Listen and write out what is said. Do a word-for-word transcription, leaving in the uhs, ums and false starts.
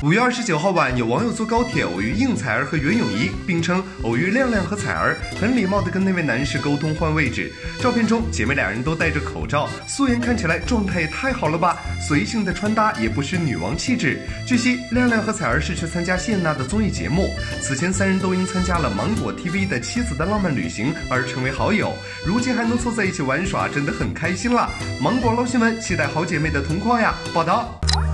五月二十九号晚，有网友坐高铁偶遇应采儿和袁咏仪，并称偶遇亮亮和采儿，很礼貌地跟那位男士沟通换位置。照片中，姐妹俩人都戴着口罩，素颜看起来状态也太好了吧，随性的穿搭也不失女王气质。据悉，亮亮和采儿是去参加谢娜的综艺节目，此前三人都因参加了芒果 T V 的妻子的浪漫旅行而成为好友，如今还能凑在一起玩耍，真的很开心了。芒果捞新闻，期待好姐妹的同框呀！报道。